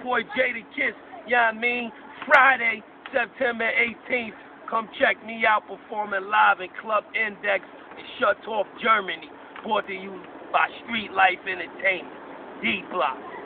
boy Jadakiss, yeah, I mean, Friday, September 18th. Come check me out performing live in Club Index in Schüttorf Germany. Brought to you by Street Life Entertainment. D Block.